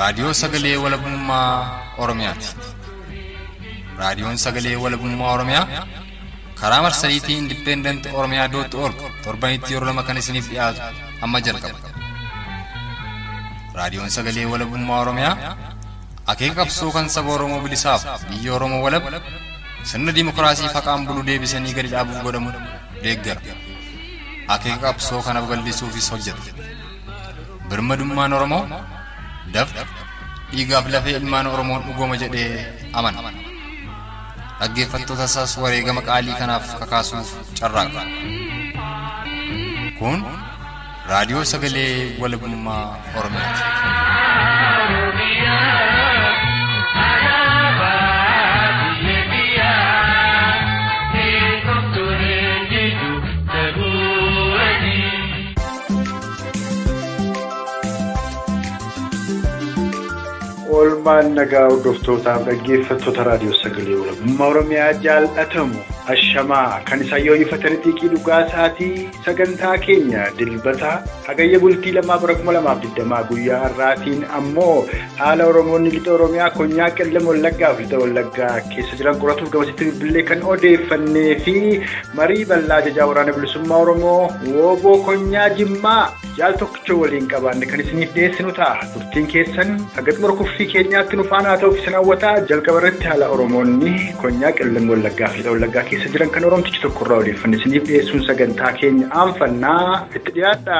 raadiyoo sagalee walabummaa Oromiyaati. Raadiyoon sagalee walabummaa Oromiyaa karaa marsariitii independent.oromia.org torbanitti yeroo lama kan isiniif dhiyaatu amma jalqaba. Raadiyoon sagalee walabummaa Oromiyaa akeeka qabsoo kan saba Oromoo bilisaaf biyya Oromoo walab sirna dimokiraasii faqaan bulu deebisanii gadi dhaabuuf godhamu deeggara. Akeeka qabsoo kanaaf gallisuufis hojjeta. Birmadummaan Oromoo dafqa dhiigaaf lafee ilmaan Oromoon dhugooma jedhee amana. Dhaggeeffattoota isaas wareegama qaalii kanaaf kakaasuuf carraaqa. Kun raadiyoo sagalee walabummaa Oromiyaati. Olmaan nagaa hordoftoota dhaggeeffattoota raadiyoo sagalee walabummaa Oromiyaa jaalatamu ashamaa kan isa yoo ifatanii xiiqii dhugaa isaatii sagantaa keenya dilbata hagayya bultii 2020 guyyaa har'aatiin ammoo haala Oromoonni lixa Oromiyaa konyaa qellem Wallaggaa fi lixa Wallaggaa keessa jiran qoratuuf gabasitti bilbilee kan odeeffannee fi marii bal'aa jajaa waraana bilisummaa Oromoo wooboo konyaa Jimmaa jaal tokkicha waliin qabaanne kan isiniif dhiyeessinu ta'a. Turtiin keessan hagat morkuffii keenyaatti nu faana ta'uuf isin hawwataa jalqaba irratti haala Oromoonni konyaa qellem Wallaggaa fi lixa Wallaggaa keessa jiran kan Oromtichi tokkorraa odeeffanne isiniif dhiyeessuun sagantaa keenya aanfannaa itti dhiyaadha.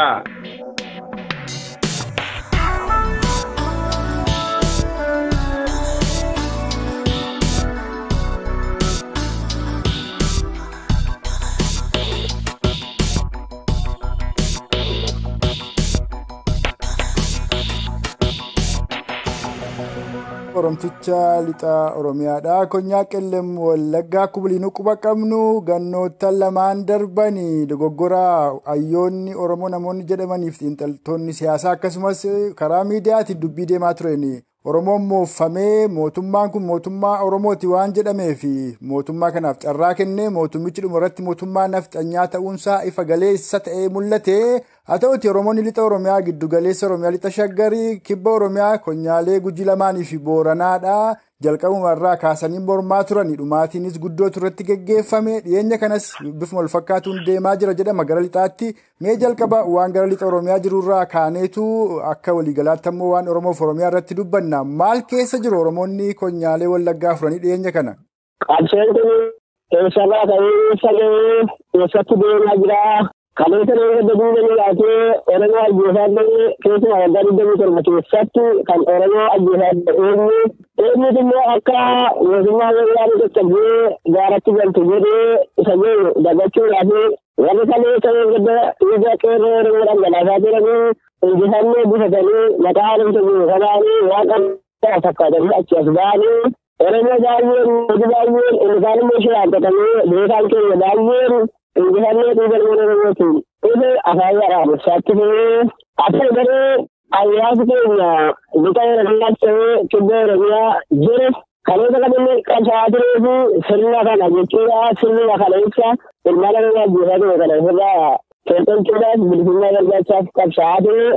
Oromticha lixa Oromiyaadha. Konyaa qellem Wallaggaa kubiliinuu quba qabnu gannoota lamaan darbanii dogoggora ayyoonni Oromoo namoonni jedhamaniif xiinxaltoonni siyaasaa akkasumas karaa miidiyaatiin dubbii deemaa tureen Oromoon moofamee mootummaan kun mootummaa Oromooti waan jedhameef mootummaa kanaaf carraa kennee mootummichi dhumarratti mootummaa nafxanyaa ta'uunsaa ifa galeessa ta'ee mul'ate. Haa ta'uti Oromoonni lixa Oromiyaa giddu galeessa Oromiyaa lixa Shaggarii kibba Oromiyaa konyaalee Gujii lamaanii fi Booranaadha. Jalqabuma irraa kaasanii mormaa turani dhumaatiinis guddoo turratti geggeeffame dhiyeenya kanas bifuma wal fakkaatuun deemaa jira jedhama gara lixaatti. Mee jalqaba waan gara lixa Oromiyaa jirurraa kaaneetu akka waliigalaatti ammoo waan Oromoof Oromiyaa irratti dubbanna. Maal keessa jiru Oromoonni konyaalee Wallaggaa furanii dhiyeenya kana? Qabseen kun sabaa ta'ee salee keessatti deemaa jira. Kaleessa nama dadhabuu yaatee Oromoo ajjeefamee keessumaa waggaa 27 keessatti kan Oromoo ajjeefame eenyutu immoo akka mootummaa wayyaanee qaqqabee gaaratti galtu jedhee isa jedhu dagachuudhaaf warri kaleessa gadda dhiiga qeerroo Oromoo dhangalaasaa jiranii injifannoo bifatanii maqaa haadamsa jiru kanaanii waan dhangalaa fakkaatanii achi as ba'anii Oromoo baay'een ilkaan immoo shiraantatamee beekaan keenya baay'een injifannoo dhiiga Oromootiin ife afaan waraabessaatti ta'ee akka garee ayyaasi keenya lixa Oromiyaatti ta'ee kibba Oromiyaa jiru kaleessa kan inni qabsaa'aa turee fi sirna kana jechuudha sirna kaleessa ilmaan Oromoo ajjeefame kana ofirraa tontonchuudhaaf bilisummaa barbaachaaf qabsaa'aa ture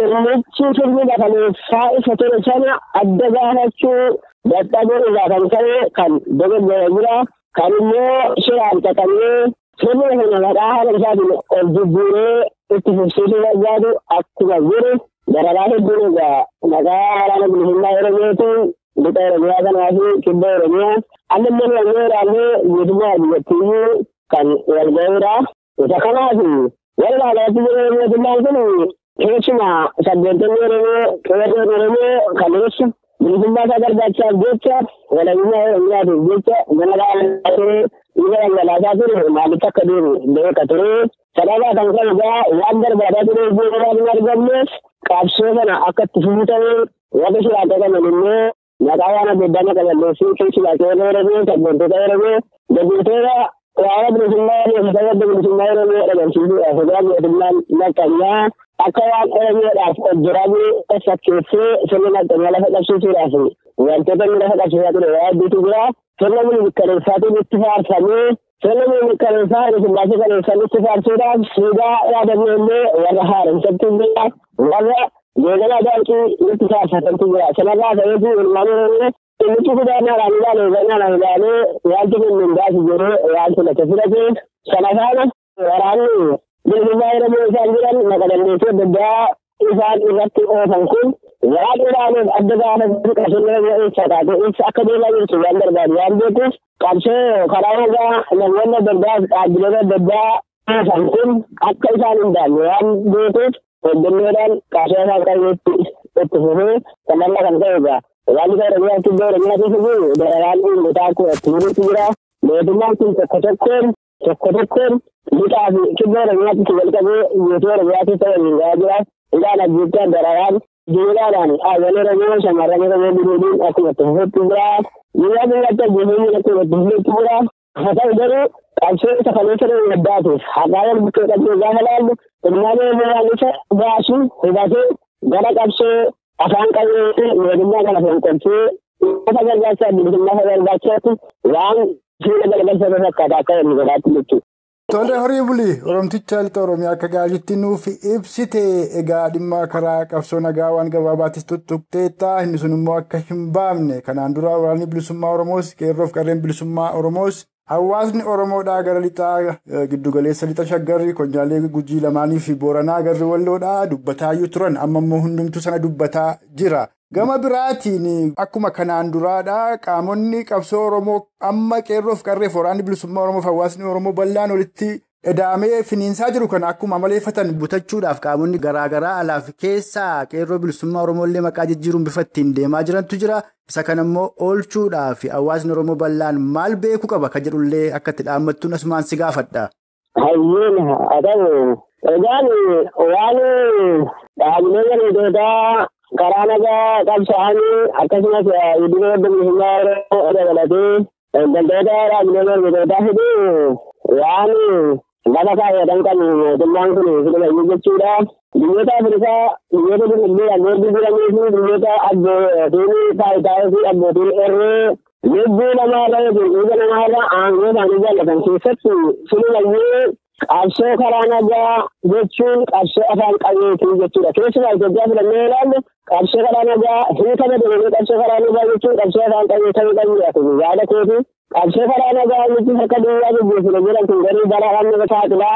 sirni kaleessaa isa ture sana adda baafachuu dadhabuu irraa kan ta'e kan dogoggora jira kan immoo shiraan xaxamee sirna kana maqaa haala isaatiin ol jijjiiree itti fufsiisuu barbaadu akkuma jiru dararaa hedduun egaa maqaa waraana bilisummaa Oromootiin lixa Oromiyaa kanaa fi kibba Oromiyaa amma immoo naannoo irraallee guutummaa biyyattiiyyuu kan wal ga'uudha. Isa kanaaf walumaa galatti jiru mootummaan kun keessumaa sabboontoonni Oromoo qeerroon Oromoo kaleessa bilisummaa isaa barbaachaaf jecha walabummaa Oromiyaatiif jecha mana dhaabbataa ture dhiiga dhangalaasaa ture maaliif akka deemu beeka ture sababa kan kana waan barbaadaa ture iddoo hin argamneef qabsoo kana akka itti fufutame warra shiraata qaban immoo maqaa waan adda addaa qaballeessuu keessumaa qeerroo Oromoo sabboontoota Oromoo daldaltoota waraana bilisummaa Oromoo sababa bilisummaa Oromoo dhabamsiisuudhaaf egaa mootummaan naqanyaa akka waan Oromoodhaaf hojjetamee fakkeessee sirna naqanyaa lafa qabsiisuudhaaf wantoota inni lafa qabsiisaa ture waa hedduutu jira. Sirna mirkaneessaatiin itti faarfamee sirna mirkaneessaa Hayilasillaasee kaleessaan itti faarsuudhaaf siidaa yaadannoo illee warra haaromsatti illee warra Jeedala daakii nuti taasisantu jira. Sanarraa ta'eetu ilmaan Oromoo inni kudaanaa ilaalee wanti kun mindaas jiru wanti lafa filatee sana faana waraanni bilisummaa Oromoo isaan jiran maqadandeessee daddaa isaan irratti oofan kun waan ilaaluuf adda baafatu qabeenya eessaadha. Ibsa akka deemaa jirtu waan barbaadu waan beekuuf qabsoo karaa irraa namoonni adda addaa dhaabbileen adda addaa oofan kun akka isaan hin daanne waan beekuuf hojjennoodhaan qabsoo isaan qabeetti itti fufee kanarra kan ta'edha. Waan isa Oromiyaa kibboo Oromiyaa keessa jiru dararaan uummataa kun itti jirutu jira. Mootummaan kun tokko tokkoon lixaa fi kibboo Oromiyaatti walqabee guutuu Oromiyaa keessa waliin gahaa jira. Ilaan ajjeechaa dararaan jiruudhaan hawwan Oromoo shamarran Oromoo birooliin akkuma itti fufetti jira. Yeroo biyyatti ajjeefamuu akkuma itti fufetti jira. Haa ta'u garuu qabsoo isa kaleessa ta'uu addaatuuf haqaa wal bukkee qabdee gaafa laallu ilmaan Oromoo isa baasuu hubatee gara qabsoo afaan qabeetti mootummaa kana fonqolchee uffata gargaarsaa bilisummaa gargaarsaatti waan fuula galagalfate fakkaata akka inni godhaatti jechuudha. Tole horii bulii Oromticha lixa Oromiyaa akka gaariitti nuuf ibsite egaa dhimma karaa qabsoo nagaa waan gabaabaatis tuttuqteetta inni sun immoo akka hin baafne kanaan dura waraanni bilisummaa Oromoos qeerroof qarreen bilisummaa Oromoos hawaasni Oromoodhaa gara lixaa giddugaleessa lixa Shaggarri Konjaalee Gujii lamaanii fi Booranaa garri Walloodhaa dubbataayyuu turan amma immoo hundumtuu sana dubbataa jira. Gama biraatiin akkuma kanaan duraadhaa qaamonni qabsoo Oromoo amma qeerroof qarreef waraanni bilisummaa Oromoof hawaasni Oromoo bal'aan walitti edaamee finiinsaa jiru kana akkuma maleeffatan butachuudhaaf qaamonni garaagaraa alaaf keessaa qeerroo bilisummaa Oromoo illee maqaa jijjiiruun bifa ittiin deemaa jirantu jira. Isa kana immoo oolchuudhaaf hawaasni Oromoo bal'aan maal beekuu qaba kan jedhullee akka itti dhaammattuun asumaan si gaafadha. Hayyoon haa ta'u egaan waan dhaabbilee garaagaraa karaa nagaa qabsaa'anii akkasumas iddoo bilisummaa Oromoo dabalatee daldaltoota dhaabbilee garaagaraa fiduu waan lafa kaayatan qabu mootummaan kun filamu jechuudha. Biyyoota Afrikaa biyyoota dinagdee abbootii jiranii fi biyyoota abbootiin taayitaa fi abbootiin irree lubbuu namaarra yookiin dhiiga namaarra aangoo isaanii jaallatan keessatti filamu qabsoo karaa nagaa jechuun qabsoo afaan qabeetii jechuudha. Keessumaa Itoophiyaa filannee ilaallu qabsoo karaa nagaa hin kabajamne qabsoo karaa nagaa jechuun qabsoo afaan qabeetii qabuudha. Yaada keetii qabsoo karaa nagaa nuti akka duwwaa jijjiirre jiran kun garuu bara amma saaxilaa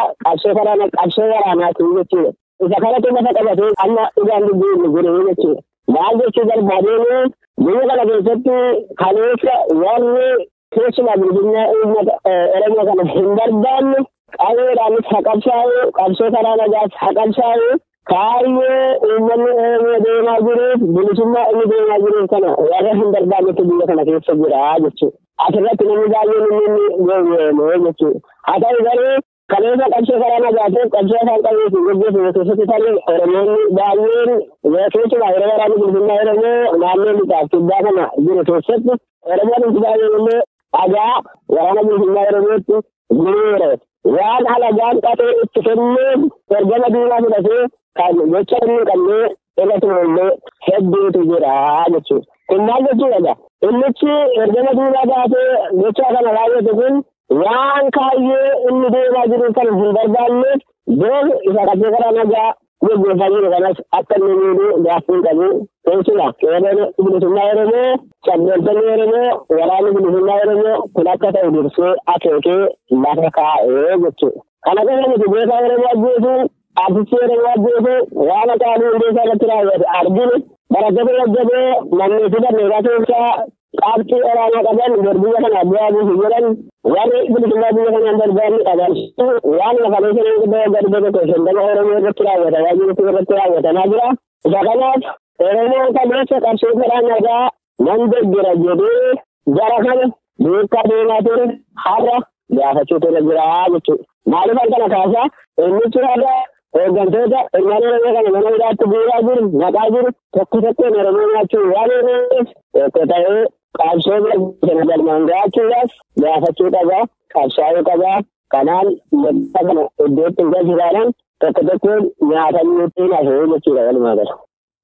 qabsoo waraanaati jechuudha. Isa kanatti lafa qabatee amma dhugaan jijjiirre jiru jechuudha. Maal jechuu barbaadeen biyya kana keessatti kaleessa warri keessumaa bilisummaa uummata Oromoo kana hin barbaanne qabeedhaanis haqabsaa'u qabsoo karaa nagaas haqabsaa'u kaayyoo uummanni Oromoo deemaa jiruuf bilisummaa inni deemaa jiruuf kana warra hin barbaannetu biyya kana keessa jira jechuudha. Asirratti namni baay'een inni gowwoomee jechuudha. Haa ta'u garuu kaleessa qabsoo karaa nagaatiif qabsoo afaan qabeetiin gaggeeffamu keessatti tarii Oromoonni baay'een keessumaa yeroo waraanni bilisummaa Oromoo naannoo lixaaf kibbaa kana jiru keessatti Oromoon itti baay'een illee dhagaa waraana bilisummaa Oromootti gurgure. Waan alagaan qabee itti kennuun ergama diinaa fudhatee kan gocha inni qabnee irratti mul'ee hedduutu jira jechuudha. Kun maal jechuudha? Innichi ergama diinaa baatee gocha kana raawwate kun waan kaayyoo inni deemaa jiru kan hin barbaanneef boor isa qabsoo karaa nagaa gaggeessaa jiru kanas akka inni miidhuu gaaffii qabu. Keessumaa qeerroon bilisummaa Oromoo sabboontoonni Oromoo waraanni bilisummaa Oromoo kun akka ta'u dursee akeekee lafa kaa'ee jechuudha. Kana qofa miti beekaa Oromoo ajjeesuu artistii Oromoo ajjeesuu waan akka aduu hundeessaa irratti raawwate arginu barattoota jajjaboo manneetii barnootaa keessaa qabxii olaanaa qaban biyya kana bu'aa buusu jedhan warri bilisummaa biyya kanaan barbaanni qaban waan lafalee sanii guddoo gadi tokko shantama Oromoo irratti raawwatamaa jirutu irratti raawwatamaa jira. Isa kanaaf Oromoon kaleessa qabsoo karaa nagaa nan deeggera jedhee jara kana beekaa deemaa ture har'a gaafachuu ture jira jechuudha. Maaliif kana kaasaa innichi har'a hooggantoota ilmaan Oromoo kana mana hidhaatti bu'aa jiru naqaa jiru tokkoon Oromoo nyaachuu waan ta'eef tokko ta'ee qabsoo kana galmaan ga'achuudhaaf gaafachuu qabaa qabsaa'uu qabaa. Kanaan kana iddootti hin galchitaadhaan tokkoon nyaatanii hafee jechuudha walumaa gala.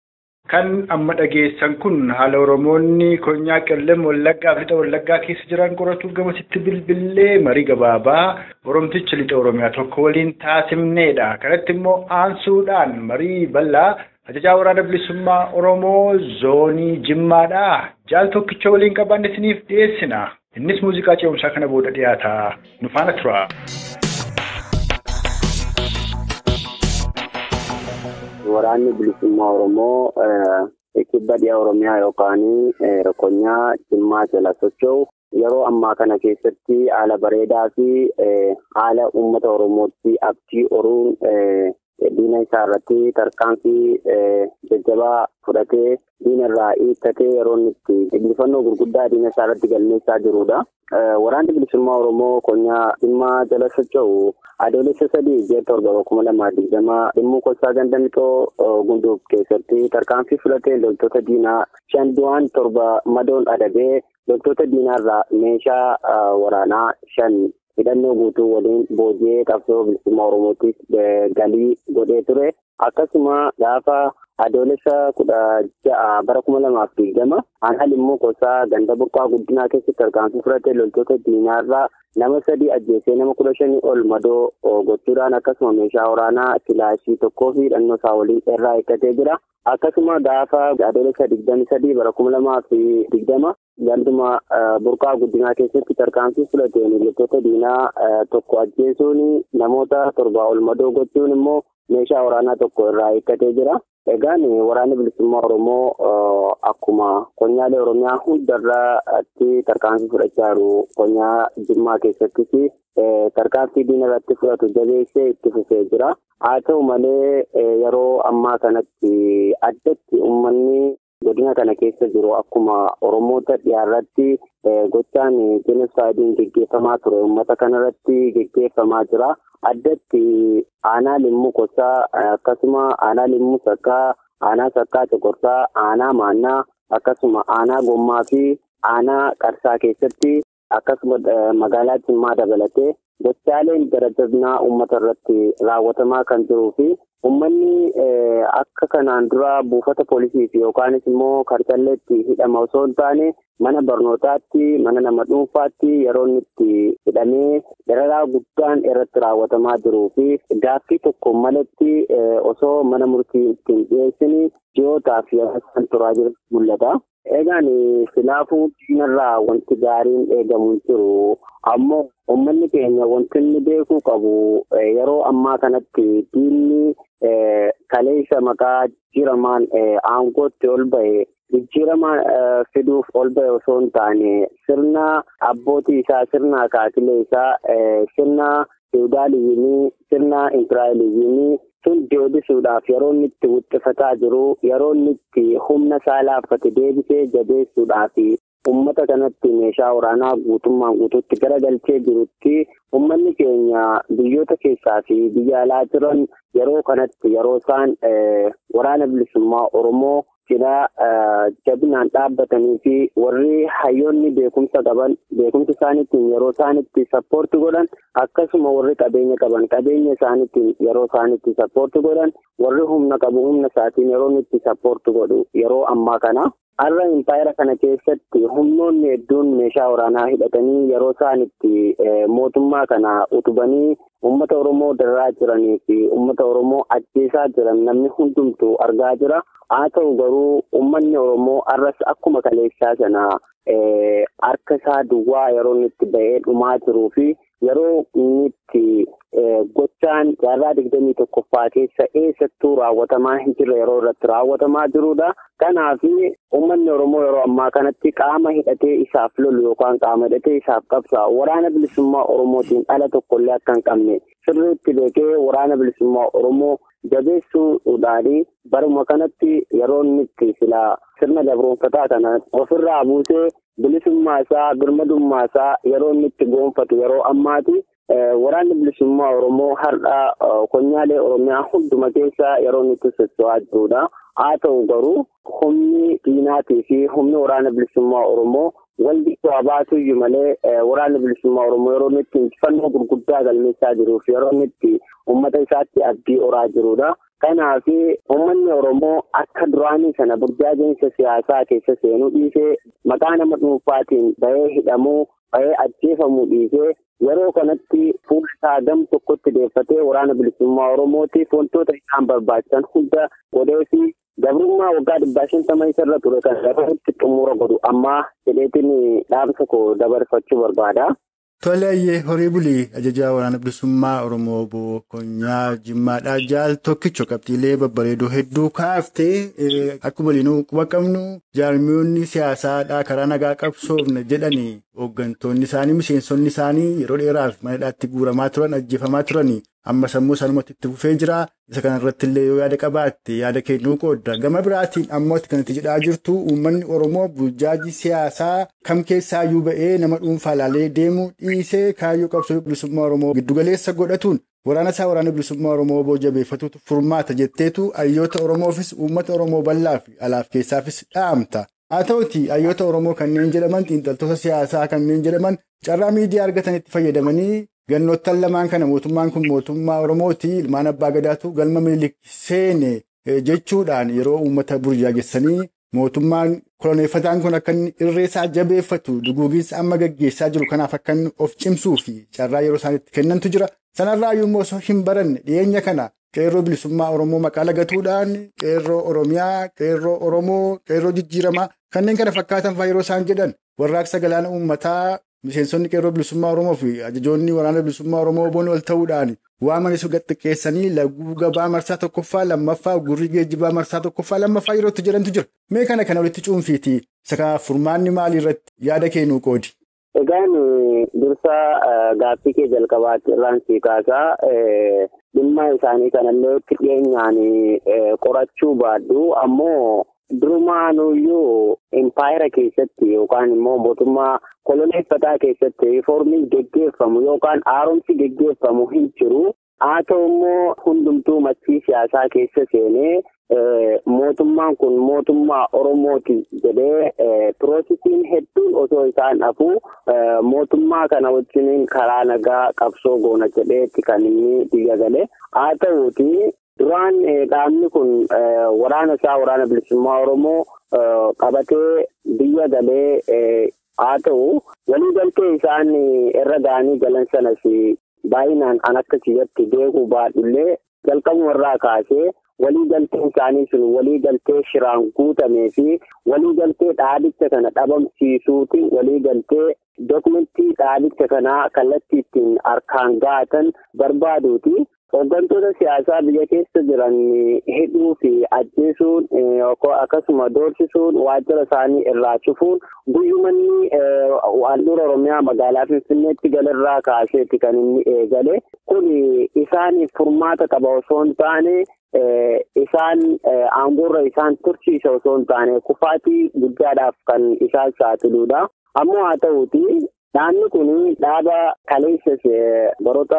Kan amma dhageessan kun haala Oromoonni Konyaa Qellem Wallaggaa fi Lixa Wallaggaa keessa jiran qoratuuf gamasitti bilbilee marii gabaabaa Oromticha Lixa Oromiyaa tokko waliin taasifneedha. Kanatti immoo aansuudhaan marii bal'aa Ajajaa waraana bilisummaa Oromoo zoonii Jimmaadhaa jaal tokkicha waliin qabanne isiniif dhiyeessina. Innis muuziqaa ce'umsaa kana booda dhiyaata. Nu faana tura. Waraanni bilisummaa Oromoo kibba dhiyaa Oromiyaa yookaan Rokonyaa Jimmaa jala socho'u yeroo ammaa kana keessatti haala bareedaa fi haala uummata Oromootti abdii horuun diina isaa irratti tarkaanfii jajjabaa fudhatee diina irraa hiikkatee yeroo itti injifannoo gurguddaa diina isaa irratti galmeessaa jirudha. Waraanni bilisummaa Oromoo Konyaa Jimmaa jala socho'u adoolessa 3/7/2020 dhimma kolsaa gandamtoo gunduuf keessatti tarkaanfii fudhatee loltoota diinaa 5 du'aan 7 madoon adabee loltoota diinaa irraa meeshaa waraanaa 5 hidhannoo guutuu waliin booji'ee qabsoo bilisummaa Oromootiif galii godhee ture. Akkasuma gaafa adoolessa 16/2020 aanaa Limmuu Kosaa ganda burqaa guddinaa keessatti tarkaanfii fudhatee loltoota diinaa irraa nama 3 ajjeesee nama 15 ol madoo gochuudhaan akkasuma meeshaa waraanaa kilaashii 1 fi hidhannoo isaa waliin irraa hiikkatee jira. Akkasuma gaafa adoolessa 23/2020 ganduma burqaa guddinaa keessatti tarkaanfii fudhateen loltoota diinaa 1 ajjeesuun namoota 7 ol madoo gochuun immoo meeshaa waraanaa 1 irraa hiikkatee jira. Egaan waraanni bilisummaa Oromoo akkuma konyaalee Oromiyaa hundarratti tarkaanfii fudhachaa jiru konyaa Jimmaa keessattis tarkaanfii diina irratti fudhatu jabeessee itti fufee jira. Haa ta'u malee yeroo ammaa kanatti addatti uummanni godina kana keessa jiru akkuma Oromoota dhiyaarratti gochaan jenoosaaydiin geggeeffamaa ture uummata kanarratti geggeeffamaa jira. Addatti aanaa Limmuu Kosaa akkasuma aanaa Limmuu Sakkaa, aanaa Sakkaa Coqorsaa, aanaa Maannaa akkasuma aanaa Gommaa fi aanaa Qarsaa keessatti akkasuma magaalaa Jimmaa dabalatee gochaaleen darajabnaa uummata irratti raawwatamaa kan jiruu fi uummanni akka kanaan dura buufata poolisii fi yookaanis immoo karcalleetti hidhama osoo hin taane mana barnootaatti, mana nama dhuunfaatti yeroo itti hidhamee dararaa guddaan irratti raawwatamaa jiruu fi gaaffii tokko malatti osoo mana murtii ittiin dhiyeessanii ji'ootaaf yeroo turaa jiru mul'ata. Egaan silaafuu diinarraa wanti gaariin eegamu jiru. Ammoo uummanni keenya wanti inni beekuu qabu yeroo ammaa kanatti diinni kaleessa maqaa jijjiiramaan aangootti ol ba'e jijjiirama fiduuf ol ba'e osoo hin taane sirna abbootii isaa, sirna akaakilee isaa, sirna feodaaliyyiinii, sirna impiraayiliyyiinii sun deebisuudhaaf yeroo inni itti wuxxifataa jiru, yeroo inni itti humna isaa laaffate deebisee jabeessuudhaaf uummata kanatti meeshaa waraanaa guutummaan guutuutti garagalchee jirutti uummanni keenya biyyoota keessaa fi biyya alaa jiran yeroo kanatti yeroo isaan waraana bilisummaa Oromoo cinaa jabinaan dhaabbatanii fi warri hayyoonni beekumsa qaban beekumsa isaaniitiin yeroo isaanitti sappoorti godhan akkasuma warri qabeenya qaban qabeenya isaaniitiin yeroo isaanitti sappoorti godhan warri humna qabu humna isaatiin yeroo itti sappoorti godhu yeroo ammaa kana. Har'a impaayera kana keessatti humnoonni hedduun meeshaa waraanaa hidhatanii yeroo isaanitti mootummaa kana utubanii uummata Oromoo dararaa jiranii fi uummata Oromoo ajjeesaa jiran namni hundumtuu argaa jira. Haa ta'u garuu uummanni Oromoo har'as akkuma kaleessaa sana harka isaa duwwaa yeroo itti ba'ee dhumaa jiruu fi yeroo itti gochaan jaarraa 21ffaa keessa eessattuu raawwatamaa hin jirre yeroo irratti raawwatamaa jirudha. Kanaaf uummanni Oromoo yeroo ammaa kanatti qaama hidhatee isaaf lolu yookaan qaama hidhatee isaaf qabsaa'u waraana bilisummaa Oromootiin ala tokkollee akka hin qabne sirriitti beekee waraana bilisummaa Oromoo jabeessuudhaan baruma kanatti yeroo inni itti silaa sirna gabroonfataa kana ofirraa buusee bilisummaa isaa, birmadummaa isaa yeroo inni itti goonfatu yeroo ammaati. Waraanni bilisummaa Oromoo har'a konyaalee Oromiyaa hunduma keessa yeroo inni itti socho'aa jirudha. Haa ta'u garuu humni diinaatii fi humni waraana bilisummaa Oromoo waldi baatu iyyuu malee waraanni bilisummaa Oromoo yeroo inni itti injifannoo gurguddaa galmeessaa jiruu fi yeroo inni itti uummata isaatti abdii horaa jirudha. Kanaaf uummanni Oromoo akka duraanii sana burjaajinsa siyaasaa keessa seenuu dhiisee maqaa nama dhuunfaatiin bahee hidhamuu, bahee ajjeefamuu dhiisee yeroo kanatti fuula isaa gam tokkotti deeffatee waraana bilisummaa Oromootiif wantoota isaan barbaachisan hunda godhee fi gabrummaa waggaa 150 isarra ture kan irratti xumura godhu amma jedheetiin dhaamsa koo dabarfachuu barbaada. Tole horii bulii ajajaa waraana bilisummaa Oromoo obbo Konyaa Jimmaadhaa jaal tokkicho qabxiilee babbareedoo hedduu kaaftee akkuma waliinuu quba qabnu jaarmiyoonni siyaasaadhaa karaa nagaa qabsoofne jedhanii hooggantoonni isaanii miseensonni isaanii yeroo dheeraaf mana hidhaatti guuramaa turan ajjeefamaa turanii amma sammuu isaanumatti itti fufee jira. Isa kanarratti illee yoo yaada qabaatte yaada kennuu qoodda. Gama biraatiin ammoo kan itti jedhaa jirtu uummanni Oromoo burjaajii siyaasaa kam keessaayyuu ba'ee nama dhuunfaa ilaalee deemuu dhiisee kaayyoo qabsoo bilisummaa Oromoo giddugaleessa godhatuun waraana isaa waraana bilisummaa Oromoo obbo jabeeffatuutu furmaata jetteetu hayyoota Oromoofis uummata Oromoo bal'aa fi alaaf keessaafis dhaamta. Haa ta'uti hayyoota Oromoo kanneen jedhaman xiinxaltoota siyaasaa kanneen jedhaman carraa miidiyaa argatanitti fayyadamanii gannoottan lamaan kana mootummaan kun mootummaa Oromooti ilmaan abbaa gadaatu galma Minilik seene jechuudhaan yeroo uummata burjaajessanii mootummaan koloneeffataan kun akka inni irreessaa jabeeffatu duguugiinsa amma gaggeessaa jiru kanaaf akka inni of cimsuu fi carraa yeroo isaanitti kennantu jira. Sanarraa yommuu osoo hin baranne dhiyeenya kana qeerroo bilisummaa Oromoo maqaa lagatuudhaan qeerroo Oromiyaa, qeerroo Oromoo, qeerroo jijjiiramaa kanneen kana fakkaatan fa'aa yeroo isaan jedhan warraaqsa galaana uummataa miseensonni qeerroo bilisummaa Oromoo fi ajajoonni waraana bilisummaa Oromoo boon wal ta'uudhaan waamanis gaxxiqqeessanii laguu gabaa marsaa tokkoffaa lammaffaa gurri geejjibaa marsaa tokkoffaa lammaffaa yerootti jedhantu jira. Mee kana walitti cuunfiiti isa furmaanni maalii irratti yaada kennuu qoodi? Egaan dursa gaaffii kee jalqabaatti irraan sii kaasaa dhimma isaanii kanallee dhiyeenyaan qorachuu baadhu ammoo durumaanuyyuu impaayera keessatti yookaan immoo mootummaa koloneeffataa keessatti riiformiin geggeeffamu yookaan haaromsi geggeeffamu hin jiru. Haa ta'u immoo hundumtuu marsii siyaasaa keessa seenee mootummaan kun mootummaa Oromooti jedhee piroosisiin hedduun osoo isaan hafuu mootummaa kana wajjiniin karaa nagaa qabsoo goona jedheetti kan inni biyya gale. Haa ta'uuti duraan dhaabni kun waraana bilisummaa Oromoo qabatee biyya galee haa ta'u waliigaltee isaan irra ga'anii galan sanas baay'inaan an akka kiyyatti beekuu baadhullee jalqabumarraa kaasee waliigalteen isaanii sun waliigaltee shiraan guutamee fi waliigaltee dhaabicha kana dhabamsiisuuti waliigaltee dookumentii dhaabicha kanaa kallattii ittiin harkaan gaatan barbaaduuti. Hooggantoota siyaasaa biyya keessa jiran hidhuu fi ajjeesuun akkasuma doorsisuun waajjira isaanii irraa cufuun guyyumanni handhuura Oromiyaa magaalaa Finfinneetti galarraa kaaseetti kan inni eegale. Kun isaaniif furmaata qaba osoo hin taane isaan aangoorra isaan tursiisa osoo hin taane kufaatii guddaadhaaf kan isaan saaxiluudha. Ammoo haa ta'uuti dhaabni kun dhaaba kaleessa baroota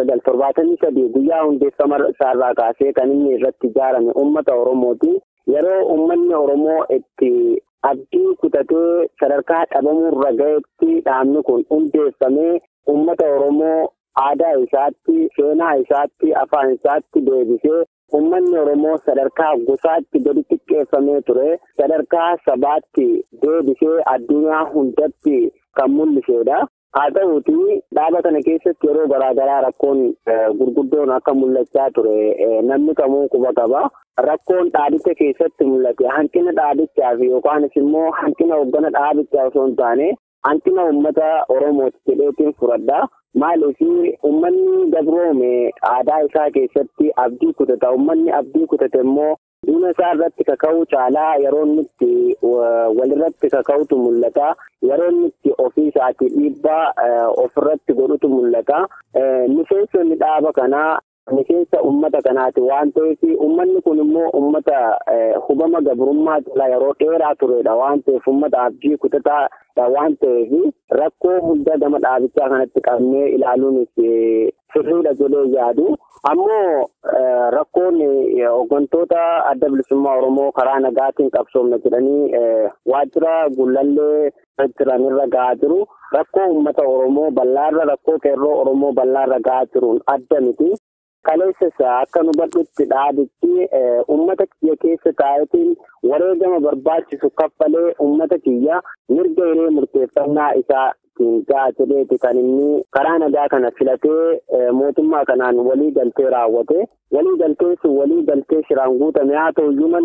1973 guyyaa hundeeffama isaarraa kaasee kan inni irratti ijaarame uummata Oromooti. Yeroo uummanni Oromoo itti abdii kutatee sadarkaa dhabamuurra ga'etti dhaabni kun hundeeffamee uummata Oromoo aadaa isaatti, seenaa isaatti, afaan isaatti deebisee uummanni Oromoo sadarkaa gosaatti gadi xiqqeeffamee ture. Sadarkaa sabaatti deebisee addunyaa hundatti kan mul'iseedha. Haa ta'uuti dhaaba kana keessatti yeroo garaagaraa rakkoon gurguddoon akka mul'achaa ture namni kamuu quba qaba. Rakkoon dhaabicha keessatti mul'ate hanqina dhaabichaa fi yookaanis immoo hanqina hooggana dhaabichaa osoo hin taane hanqina uummata Oromooti jedheetiin furadha. Maaliif uummanni gabroome aadaa isaa keessatti abdii kutata. Uummanni abdii kutate immoo diina isaa irratti kaka'uu caalaa yeroo inni itti walirratti kaka'utu mul'ata. Yeroo inni itti ofii isaatii dhiibbaa ofirratti godhutu mul'ata. Miseensonni dhaaba kanaa miseensa uummata kanaati waan ta'eef uummanni kun immoo uummata hubama gabrummaa jalaa yeroo dheeraa turedha waan ta'eef uummata abdii kutataadha waan ta'eef rakkoo hunda gama dhaabichaa kanatti qabnee ilaaluun sirriidha jedhee yaadu. Ammoo rakkoon hooggantoota adda bilisummaa Oromoo karaa nagaatiin qabsoomna jedhanii waajjira gullallee jiranirra gahaa jiru. Rakkoo uummata Oromoo bal'aarra rakkoo qeerroo Oromoo bal'aarra gahaa jiruun adda miti. Kaleessa akka nu badhutti dhaabichi uummata kiyya keessa taa'eetiin wareegama barbaachisu kaffalee uummata kiyya mirga hiree murteeffannaa isaa gahaa jedheeti kan inni karaa nagaa kana filatee mootummaa kanaan walii galtee raawwate. Walii galtee sun walii galtee shiraan guutame haa ta'uyyuu malee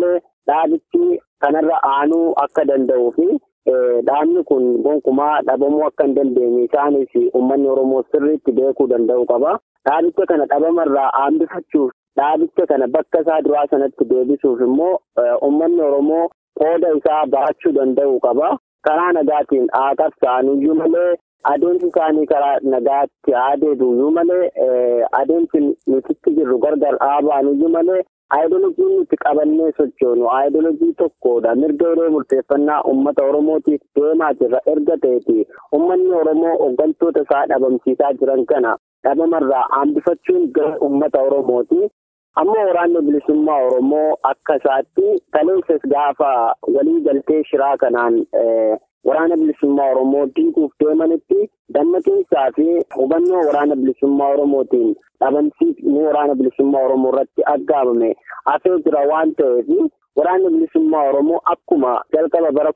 dhaabichi kanarra aanuu akka danda'uu fi dhaabni kun gonkumaa dhabamuu akka hin dandeenye isaanis uummanni Oromoo sirriitti beekuu danda'u qaba. Dhaabicha kana dhabamarraa hambifachuuf dhaabicha kana bakka isaa duraa sanatti deebisuuf immoo uummanni Oromoo qooda isaa bahachuu danda'u qaba. Karaa nagaatiin haa qabsaa'aniyyuu malee adeemsi isaanii karaa nagaatti haa deebi'uyyuu malee adeemsi nuti jirru gargar haa baaniyyuu malee aayidolojii nuti qabannee sochoonu aayidolojii tokkodha. Mirga hiree murteeffannaa uummata Oromootiif deemaa jirra erga ta'eeti uummanni Oromoo hooggantoota isaa dhabamsiisaa jiran kana dhabamarraa hambifachuun gara uummata Oromooti. Amma waraanni bilisummaa Oromoo akka isaatti kaleessas gaafa walii galtee shiraa kanaan waraana bilisummaa Oromoo diiguuf deemanitti dammaqinsaa fi hubannoo waraana bilisummaa Oromootiin dhabamsiisni waraana bilisummaa Oromoo irratti aggaamame hafee jira waan ta'eef waraanni bilisummaa Oromoo akkuma jalqaba bara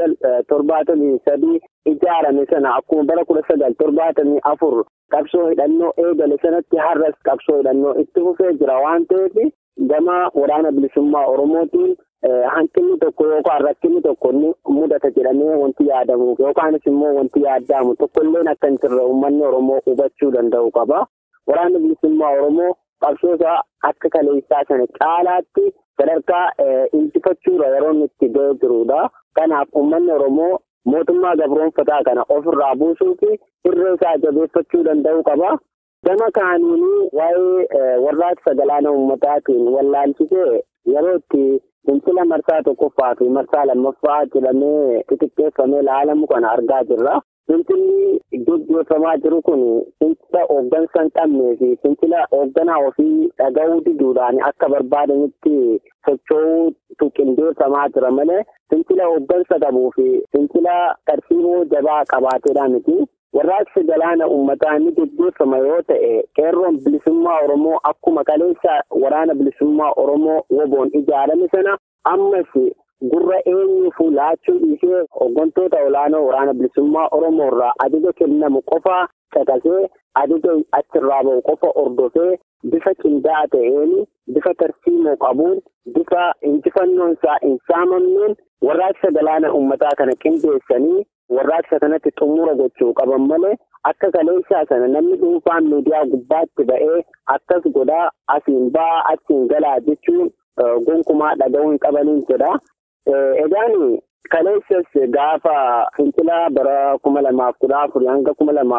1973 ijaarame sana akkuma bara 1974 qabsoo hidhannoo eegale sanatti har'as qabsoo hidhannoo itti fufee jira waan ta'eef gama waraana bilisummaa Oromootiin hanqinni tokko yookaan rakkinni tokko ni mudata jedhamee wanti yaadamu yookaanis immoo wanti yaadamu tokkolleen akka hin jirre uummanni Oromoo hubachuu danda'u qaba. Waraanni bilisummaa Oromoo qabsoosaa akka kaleessaa sana caalaatti sadarkaa injifachuudha yeroo inni itti ga'ee jirudha. Kanaaf uummanni Oromoo mootummaa gabroonfataa kana ofirraa buusuu fi irree isaa jabeeffachuu danda'u qaba. Gama kaaniin waa'ee warraaqsa galaana uummataatiin wallaalchisee yeroo itti fincila marsaa tokkoffaa fi marsaa lammaffaa jedhamee xixiqqeeffamee ilaalamu kana argaa jirra. Fincilli gaggeeffamaa jiru kun fincila hooggansa hin qabnee fi fincila hoogganaa ofii dhaga'uu diduudhaan akka barbaadanitti socho'uutu qindeeffamaa jira malee fincila hooggansa qabuu fi fincila tartiiboo jabaa qabaateedha miti. Warraaqsi galaana uummataa inni gaggeeffama yoo ta'e qeerroon bilisummaa Oromoo akkuma kaleessa waraana bilisummaa Oromoo woboon ijaarame sana ammas gurra eenyuufuu laachuu dhiisee hooggantoota olaanoo waraana bilisummaa Oromoo irraa ajaja kennamu qofa caqasee ajaja achirraa bahu qofa ordofee bifa qindaa'aa ta'een bifa tartiiboo qabuun bifa injifannoon isaa hin saamamneen warraaqsa galaana uummataa kana qindeessanii warraaqsa kanatti xumura gochuu qaban malee akka kaleessaa sana namni dhuunfaan miidiyaa gubbaatti ba'ee akkas godhaa asiin ba'aa achiin galaa jechuun gonkumaa dhaga'uu hin qabaniin jedha. Egaan kaleessas gaafa fincilaa bara 2014 hanga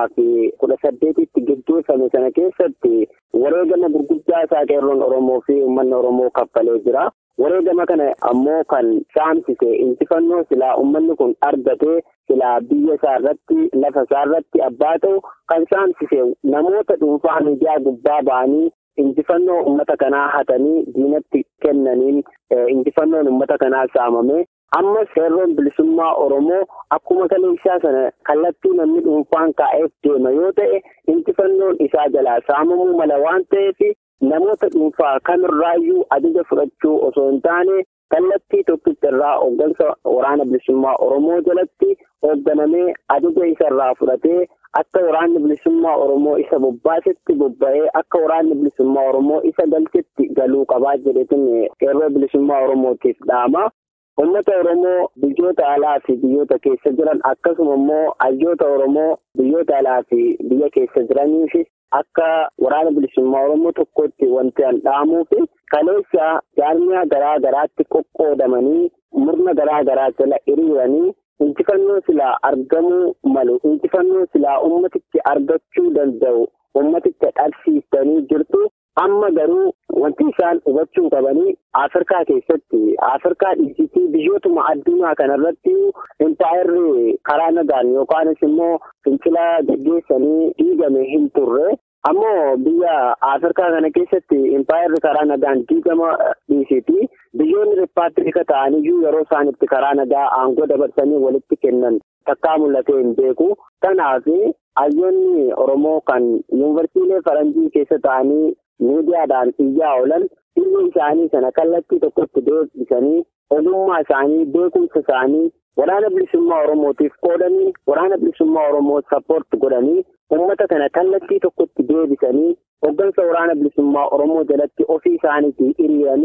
2018tti gaggeeffame sana keessatti wareegama gurguddaa isaa qeerroon Oromoo fi uummanni Oromoo kaffalee jira. Wareegama kana ammoo kan saamsise injifannoo silaa uummanni kun argatee silaa biyya isaa irratti lafa isaa irratti abbaa ta'u kan saamsise namoota dhuunfaa miidiyaa gubbaa ba'anii injifannoo uummata kanaa hatanii diinatti kennaniin injifannoon uummata kanaa saamame. Amma qeerroon bilisummaa Oromoo akkuma kaleessaa sana kallattii namni dhuunfaan kaa'eef deema yoo ta'e injifannoon isaa jalaa saamamuu mala waan ta'eef namoota dhuunfaa kamirraayyuu ajaja fudhachuu osoo hin taane kallattii tokkicha irraa hooggansa waraana bilisummaa Oromoo jalatti hoogganamee ajaja isarraa fudhatee akka waraanni bilisummaa Oromoo isa bobbaasetti bobba'ee akka waraanni bilisummaa Oromoo isa galchetti galuu qabaa jedhetin qeerroo bilisummaa Oromootiif dhaama. Uummata Oromoo biyyoota alaa fi biyyoota keessa jiran akkasuma immoo hayyoota Oromoo biyyoota alaa fi biyya keessa jiraniif akka waraana bilisummaa Oromoo tokkotti wanti an dhaamuu fi kaleessa jaarmiyaa garaa garaatti qoqqoodamanii murna garaa garaa jala hiriiranii injifannoo silaa argamuu malu injifannoo silaa ummatichi argachuu danda'u ummaticha dhabsiistanii jirtu. Amma garuu wanti isaan hubachuu qabanii Afrikaa keessatti Afrikaa dhiisitii biyyootuma addunyaa kanarratti impaayerri karaa nagaan yookaanis immoo fincila gaggeessanii diigame hin turre. Ammoo biyya Afrikaa kana keessatti impaayerri karaa nagaan diigama dhiisitii biyyoonni riippaabilika ta'aniyyuu yeroo isaan itti karaa nagaa aangoo dabarsanii walitti kennan takkaa mul'atee hin beeku. Kanaaf hayyoonni Oromoo kan yuunivarsiitiilee Faranjii keessa ta'anii miidiyaadhaan iyyaa oolan dhimmi isaanii sana kallattii tokkotti deebisanii ogummaa isaanii beekumsa isaanii waraana bilisummaa Oromootiif qoodanii waraana bilisummaa Oromoo sappoort godhanii uummata kana kallattii tokkotti deebisanii hooggansa waraana bilisummaa Oromoo jalatti ofii isaaniitiin hiriiranii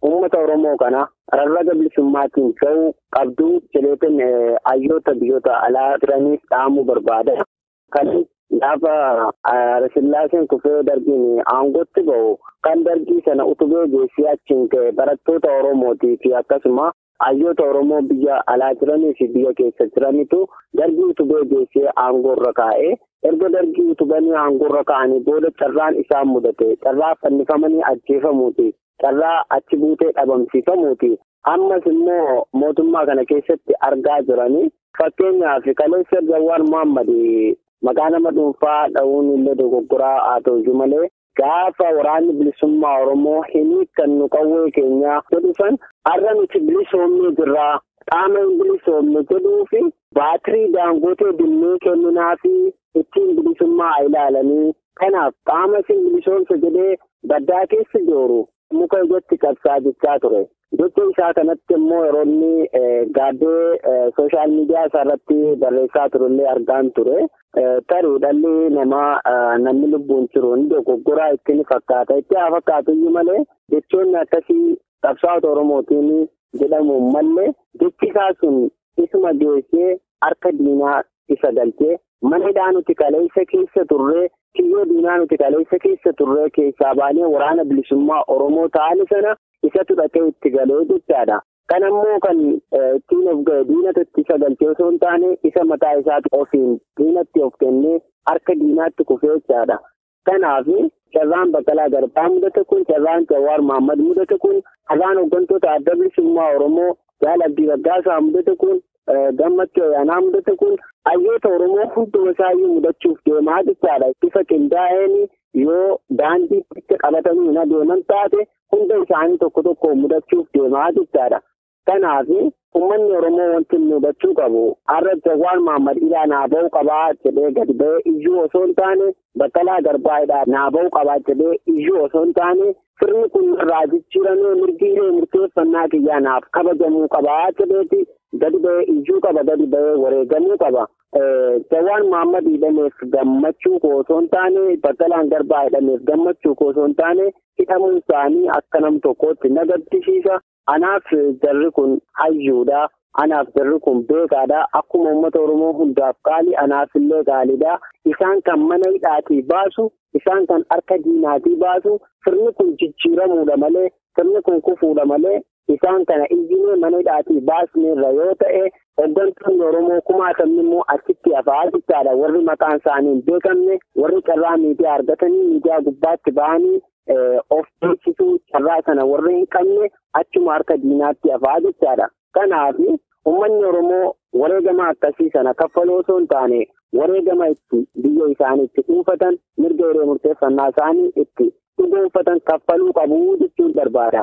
uummata Oromoo kana rarraga bilisummaatiin ga'uu qabdu jedheetiin hayyoota biyyoota alaa jiraniif dhaamuu barbaada. Kan gaafa Sillaaseen kufee dargiin aangootti bahu kan dargii sana utubee geessee achiin ka'e barattoota Oromootii fi akkasuma hayyoota Oromoo biyya alaa jiranii fi biyya keessa jiranitu dargii utubee geessee aangoorra kaa'e. Erga dargii utubanii aangoorra kaa'anii booda carraan isaan mudate. Carraa fannifamanii ajjeefamuuti. Carraa achi buutee dhabamsiifamuuti. Ammas immoo mootummaa kana keessatti argaa jiranii fakkeenyaaf kaleessa Jawaar Mohammad maqaa nama dhuunfaa dha'uun illee dogoggoraa haa ta'u malee gaafa waraanni bilisummaa Oromoo hin hiikkannu qawwee keenya jedhusan har'a nuti bilisoomnee jirraa qaama hin bilisoomne jedhuu fi baatirii daangotee dinnee kenninaa fi ittiin bilisummaa ilaalanii kanaaf qaama isin bilisoomsa jedhee baddaa keessa jooru muka ijatti qabsaa jechaa ture. Jecha isaa kanatti immoo yeroo inni gaaddee sooshaal miidiyaa isaarratti barreessaa turellee argaan ture. Tarii dhalli namaa namni lubbuun jiru hundi dogoggoraa ittiin fakkaata. Itti haa fakkaatuyyuu malee jechoonni akkasii qabsaa'ota Oromootiin jedhamu malee jechi isaa sun isuma geessee harka diinaa isa galchee mana hidhaa nuti kaleessa keessa turree kiyyoo diinaa nuti kaleessa keessa turree keessaa baanee waraana bilisummaa Oromoo ta'an sana isatu dhaqee itti galee jechaadha. Kanammoo kan ittiin of ga'e diinatu itti isa galchee osoo hin taane isa mataa isaatti ofiin diinatti of kennee harka diinaatti kufee jechaadha. Kanaaf carraan Baqqalaa Garbaa mudate kun carraan Jawaar Mohammad mudate kun carraan hooggantoota adda bilisummaa Oromoo Jaal Abdii Raggaasaa mudate kun Gammachuu Ayyaanaa mudate kun hayyoota Oromoo hunduma isaayyuu mudachuuf deemaa jechaadha. Bifa qindaa'een yoo daandiitti qabatanii hin adeeman taate hunda isaanii tokko tokko mudachuuf deemaa jechaadha. Kanaaf uummanni Oromoo wanti inni hubachuu qabu har'a Jawaar Mohammad naa ba'uu qabaa jedhee gadi ba'ee iyyuu osoo hin taane Baqqalaa Garbaa naa ba'uu qabaa jedhee iyyuu osoo hin taane sirni kun irraa jijjiiramee mirgiilee murteeffannaa kiyyaa naaf kabajamuu qabaa jedheeti gadi ba'ee iyyuu qaba gadi ba'ee wareegamuu qaba. Jawaar Mohammad hidhameef gammachuu koo osoo hin taane Baqqalaan Garbaa hidhameef gammachuu koo osoo hin taane hidhamuun isaanii akka nam tokkootti na gaddisiisa. Anaaf jarri kun hayyuudha. Anaaf jarri kun beekaadha. Akkuma uummata Oromoo hundaaf qaali anaaf illee gaaliidha. Isaan kan mana hidhaatii baasu, isaan kan harka diinaatii baasu, sirni kun jijjiiramuudha malee, sirni kun kufuudha malee, isaan kana iyyinee mana hidhaatii baasneerra yoo ta'e, hooggantoonni Oromoo kumaatamni immoo achitti hafaa jechaadha. Warri maqaan isaanii hin beekamne, warri carraa miidiyaa argatanii miidiyaa gubbaatti ba'anii of beeksisuu carraa sana warri hin qabne achuma harka diinaatti hafaa jechaadha. Kanaaf uummanni Oromoo wareegama akkasii sana kaffaluu osoo hin taane wareegama itti biyya isaanii itti dhuunfatan mirga hiree murteeffannaa isaanii itti dhuunfatan kaffaluu qabu jechuun barbaada.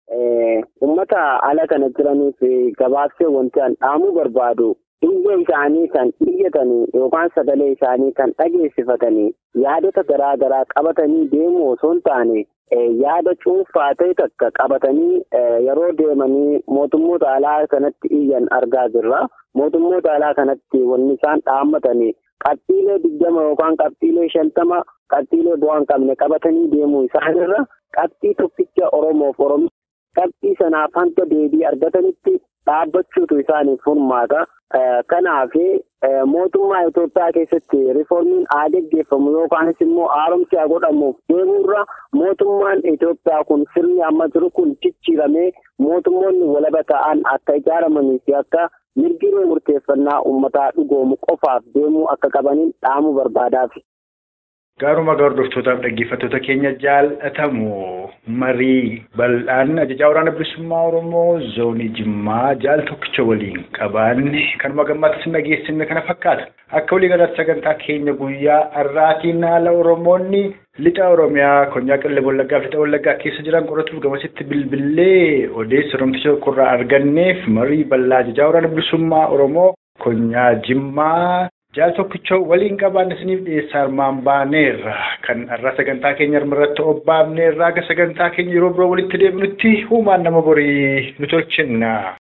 Uummata ala kana jiraniif gabaabsee wanti an dhaamuu barbaadu biyya isaanii kan iyyatanii yookaan sagalee isaanii kan dhageessifatanii yaadota garaa garaa qabatanii deemuu osoo hin taane yaada cuunfaa ta'e takka qabatanii yeroo deemanii mootummoota alaa kanatti iyyan argaa jirra. Mootummoota alaa kanatti wanni isaan dhaammatanii qabxiilee 20 yookaan qabxiilee 50 qabxiilee bu'aan qabne qabatanii deemuu isaanirra qabxii tokkicha Oromoof Oromoo qabxii sanaaf hanga deebii argatanitti dhaabbachuutu isaaniif furmaata. Kanaaf mootummaa Itoophiyaa keessatti riiformiin haa geggeeffamu yookaanis immoo haaromsi haa godhamuuf deemuurra mootummaan Itoophiyaa kun sirni amma jiru kun jijjiiramee mootummoonni walaba ta'an akka ijaaramanii fi akka mirgiiree murteeffannaa uummataa dhugoomu qofaaf deemuu akka qabaniin dhaamuu barbaadaaf. Gaaruma hordoftootaafi dhaggeeffattoota keenya jaalatamu marii bal'aan ajajaa waraana bilisummaa Oromoo zoonii Jimmaa jaal tokkicha waliin qabaanne kanuma gammachiisu nageessine kana fakkaata. Akka walii galaatti sagantaa keenya guyyaa har'aatiin haala Oromoonni lixa Oromiyaa konyaa Qellem Wallaggaa fi lixa Wallaggaa keessa jiran qoratuuf gamasitti bilbilee odeessa romticha qorraa arganneef marii bal'aa ajajaa waraana bilisummaa Oromoo konyaa Jimmaa jaal tokkicha waliin qabaanne isiniif dhiyeessaa armaan baaneerra kan har'a sagantaa keenya irratti obbaafneerra aga sagantaa keenya yeroo biroo walitti deebinutti huumaan nama borii nu tolchinna.